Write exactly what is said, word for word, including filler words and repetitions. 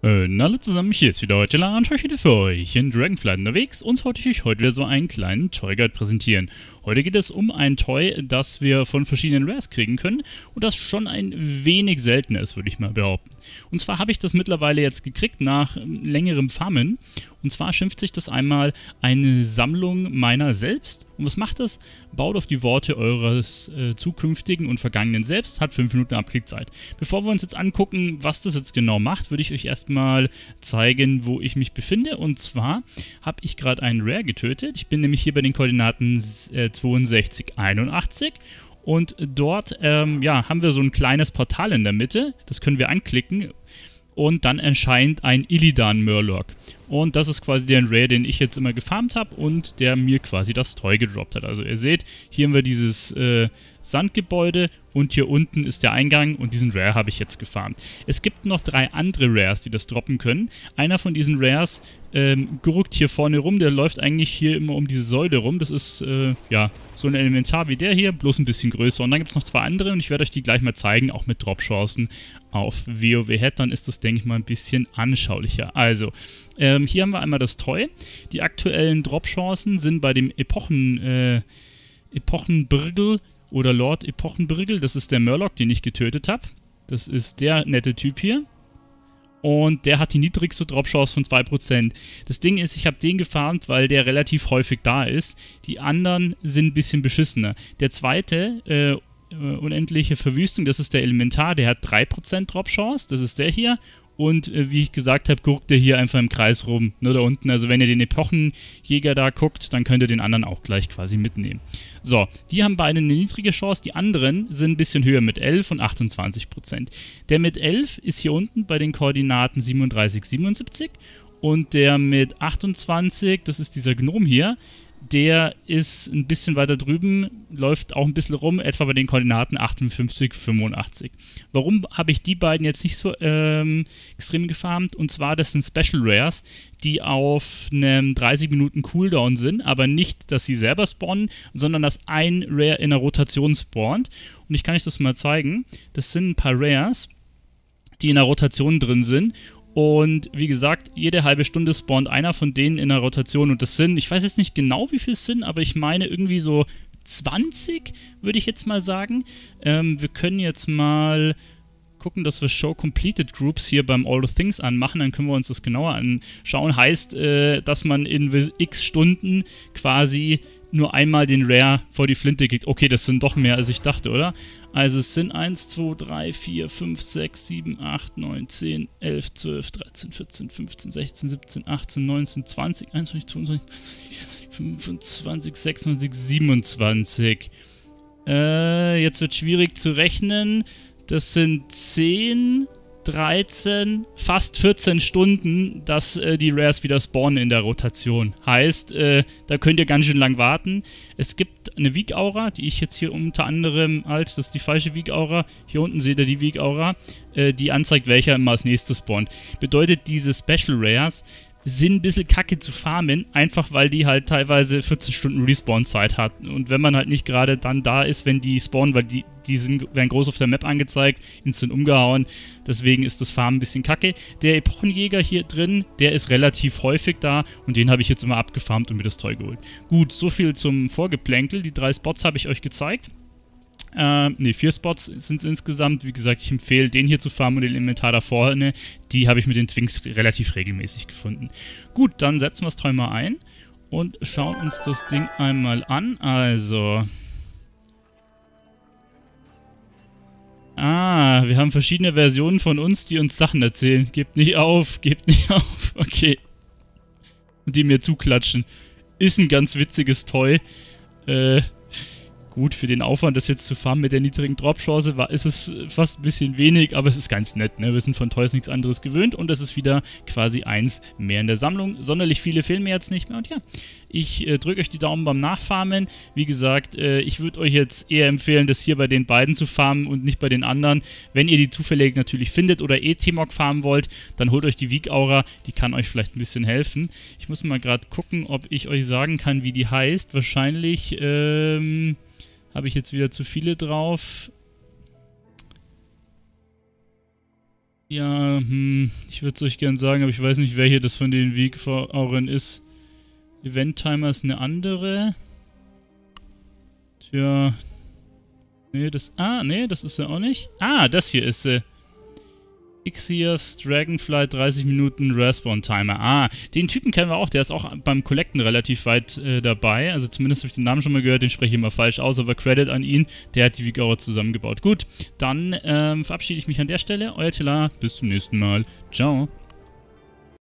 Äh, na alle zusammen, hier ist wieder heute Lan, ich wieder für euch in Dragonflight unterwegs und wollte ich euch heute wieder so einen kleinen Toy Guide präsentieren. Heute geht es um ein Toy, das wir von verschiedenen Rares kriegen können und das schon ein wenig seltener ist, würde ich mal behaupten. Und zwar habe ich das mittlerweile jetzt gekriegt nach längerem Farmen. Und zwar schimpft sich das einmal eine Sammlung meiner selbst. Und was macht das? Baut auf die Worte eures äh, zukünftigen und vergangenen Selbst, hat fünf Minuten Abklickzeit. Bevor wir uns jetzt angucken, was das jetzt genau macht, würde ich euch erstmal zeigen, wo ich mich befinde. Und zwar habe ich gerade einen Rare getötet. Ich bin nämlich hier bei den Koordinaten äh, zweiundsechzig, einundachtzig. Und dort ähm, ja, haben wir so ein kleines Portal in der Mitte. Das können wir anklicken. Und dann erscheint ein Illidan Murloc. Und das ist quasi der Rare, den ich jetzt immer gefarmt habe und der mir quasi das Toy gedroppt hat. Also ihr seht, hier haben wir dieses äh, Sandgebäude und hier unten ist der Eingang und diesen Rare habe ich jetzt gefarmt. Es gibt noch drei andere Rares, die das droppen können. Einer von diesen Rares ähm, gurkt hier vorne rum, der läuft eigentlich hier immer um diese Säule rum. Das ist äh, ja so ein Elementar wie der hier, bloß ein bisschen größer. Und dann gibt es noch zwei andere und ich werde euch die gleich mal zeigen, auch mit Dropchancen auf WoW-Head. Dann ist das, denke ich mal, ein bisschen anschaulicher. Also, ähm, hier haben wir einmal das Toy. Die aktuellen Dropchancen sind bei dem Epochen, äh, Epochenbrigel oder Lord Epochenbrigel. Das ist der Murloc, den ich getötet habe. Das ist der nette Typ hier. Und der hat die niedrigste Dropchance von zwei Prozent. Das Ding ist, ich habe den gefarmt, weil der relativ häufig da ist. Die anderen sind ein bisschen beschissener. Der zweite, äh, unendliche Verwüstung, das ist der Elementar, der hat drei Prozent Dropchance. Das ist der hier. Und äh, wie ich gesagt habe, guckt der hier einfach im Kreis rum, nur da unten. Also wenn ihr den Epochenjäger da guckt, dann könnt ihr den anderen auch gleich quasi mitnehmen. So, die haben beide eine niedrige Chance, die anderen sind ein bisschen höher mit elf und achtundzwanzig Prozent. Der mit elf ist hier unten bei den Koordinaten siebenunddreißig, siebenundsiebzig und der mit achtundzwanzig, das ist dieser Gnom hier, der ist ein bisschen weiter drüben, läuft auch ein bisschen rum, etwa bei den Koordinaten achtundfünfzig, fünfundachtzig. Warum habe ich die beiden jetzt nicht so ähm, extrem gefarmt? Und zwar, das sind Special Rares, die auf einem dreißig Minuten Cooldown sind, aber nicht, dass sie selber spawnen, sondern dass ein Rare in der Rotation spawnt. Und ich kann euch das mal zeigen. Das sind ein paar Rares, die in der Rotation drin sind. Und wie gesagt, jede halbe Stunde spawnt einer von denen in der Rotation und das sind, ich weiß jetzt nicht genau, wie viel es sind, aber ich meine irgendwie so zwanzig, würde ich jetzt mal sagen. Ähm, wir können jetzt mal gucken, dass wir Show Completed Groups hier beim All the Things anmachen, dann können wir uns das genauer anschauen. Heißt, äh, dass man in x Stunden quasi nur einmal den Rare vor die Flinte kriegt. Okay, das sind doch mehr, als ich dachte, oder? Also es sind eins, zwei, drei, vier, fünf, sechs, sieben, acht, neun, zehn, elf, zwölf, dreizehn, vierzehn, fünfzehn, sechzehn, siebzehn, achtzehn, neunzehn, zwanzig, einundzwanzig, zweiundzwanzig, fünfundzwanzig, sechsundzwanzig, siebenundzwanzig. Äh, jetzt wird schwierig zu rechnen. Das sind zehn, dreizehn, fast vierzehn Stunden, dass äh, die Rares wieder spawnen in der Rotation. Heißt, äh, da könnt ihr ganz schön lang warten. Es gibt eine Weak-Aura, die ich jetzt hier unter anderem halt, das ist die falsche Weak-Aura. Hier unten seht ihr die Weak-Aura, äh, die anzeigt, welcher immer als nächstes spawnt. Bedeutet, diese Special Rares sind ein bisschen kacke zu farmen, einfach weil die halt teilweise vierzehn Stunden Respawn-Zeit hatten. Und wenn man halt nicht gerade dann da ist, wenn die spawnen, weil die, die sind, werden groß auf der Map angezeigt, instant umgehauen, deswegen ist das Farmen ein bisschen kacke. Der Epochenjäger hier drin, der ist relativ häufig da und den habe ich jetzt immer abgefarmt und mir das Toy geholt. Gut, so viel zum Vorgeplänkel. Die drei Spots habe ich euch gezeigt. Äh, ne, vier Spots sind es insgesamt. Wie gesagt, ich empfehle, den hier zu farmen und den Inventar da vorne. Die habe ich mit den Twinks relativ regelmäßig gefunden. Gut, dann setzen wir das Toy mal ein und schauen uns das Ding einmal an. Also. Ah, wir haben verschiedene Versionen von uns, die uns Sachen erzählen. Gebt nicht auf, gebt nicht auf. Okay. Und die mir zuklatschen. Ist ein ganz witziges Toy. Äh. Gut, für den Aufwand, das jetzt zu farmen mit der niedrigen Dropchance, war, ist es fast ein bisschen wenig, aber es ist ganz nett, ne? Wir sind von Toys nichts anderes gewöhnt und es ist wieder quasi eins mehr in der Sammlung. Sonderlich viele fehlen mir jetzt nicht mehr und ja, ich äh, drücke euch die Daumen beim Nachfarmen. Wie gesagt, äh, ich würde euch jetzt eher empfehlen, das hier bei den beiden zu farmen und nicht bei den anderen. Wenn ihr die zufällig natürlich findet oder eh T-Mog farmen wollt, dann holt euch die Weak-Aura, die kann euch vielleicht ein bisschen helfen. Ich muss mal gerade gucken, ob ich euch sagen kann, wie die heißt. Wahrscheinlich, ähm... habe ich jetzt wieder zu viele drauf. Ja, hm, ich würde es euch gern sagen, aber ich weiß nicht, wer hier das von den Wegfahrern ist. Event-Timer ist eine andere. Tja. Nee, das... Ah, nee, das ist er auch nicht. Ah, das hier ist sie. Ixias Dragonflight dreißig Minuten Respawn-Timer. Ah, den Typen kennen wir auch. Der ist auch beim Collecten relativ weit äh, dabei. Also zumindest habe ich den Namen schon mal gehört. Den spreche ich immer falsch aus, aber Credit an ihn. Der hat die Vigora zusammengebaut. Gut, dann ähm, verabschiede ich mich an der Stelle. Euer Tila, bis zum nächsten Mal. Ciao.